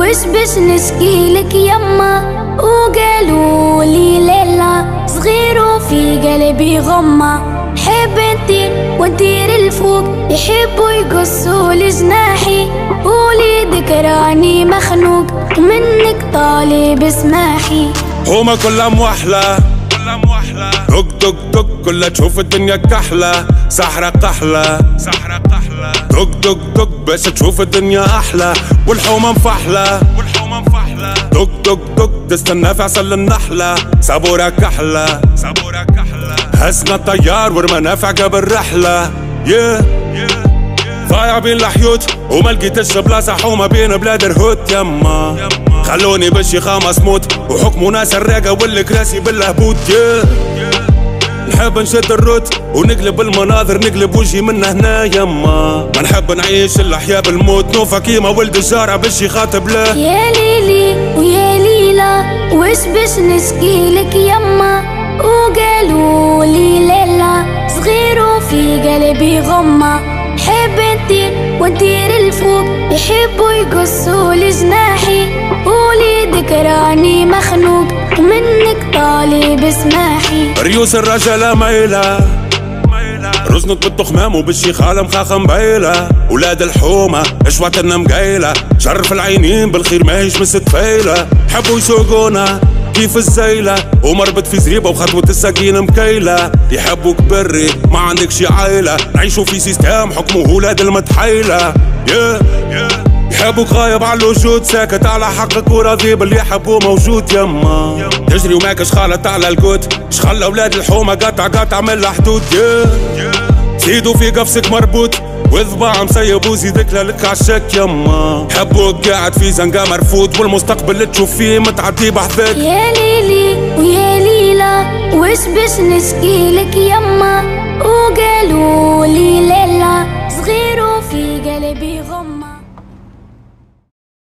وش باش نشكيلك يما. وقالوا لي ليلة صغير وفي قلبي غمة، حب نطير وندير الفوق، يحبوا يقصوا لجناحي، وليدك راني مخنوق منك طالب اسماحي. هما كلها موحلة دق دق دق كلها تشوف الدنيا كحلة، سحرة قحلة دق دق دق باش تشوف الدنيا أحلى، والحومة مفحلة دق دق دق تستنى في عسل النحلة، صبورة كحلة هزنا الطيار والمنافع قبل رحلة. ضايع بين الحيوت وما لقيتش بلاصة حومة بين بلاد الهوت يما، خلوني بالشيخة مسموت وحكموا ناس الراقة والكراسي بالهبوط. نحب نشد الروت ونقلب المناظر، نقلب وجهي من هنا يما، ما نحب نعيش الأحياء بالموت، نوفا كيما ولد الجارة بالشي خاطب له. يا ليلي ويا ليلى وش باش نشكيلك يما. وقالوا لي ليلة صغير وفي قلبي غمة، حب نطير وندير الفوق، يحبوا يقصوا لجناحي، وليدك راني مخنوق منك طالب اسماحي. ريوس الرجالة مايلة رزنت بالتخمام وبالشيخالة مخاخة مبيلة، ولاد الحومة اشواتنا مقيلة، شرف العينين بالخير ماهيش مستفيلة، حبوا يسوقونا كيف الزيلة ومربط في زريبة وخطوة السكينة مكيلة، يحبوك بري ما عندكش عيلة، نعيشوا في سيستم حكمه ولاد المتحيلة. يحبوك غايب على الوجود، ساكت على حقك وراضي باللي يحبوه موجود يما، تجري وماكش خالط على القوت، شخلى اولاد الحومة قطع من الحدود. زيدوا في قفصك مربوط وذباع مسيب وزيدك لك عالشك يما، حبوك قاعد في زنقة مرفوض والمستقبل اللي تشوف فيه متعدي بحثك. يا ليلي ويا ليلى وش باش نشكيلك يما. وقالوا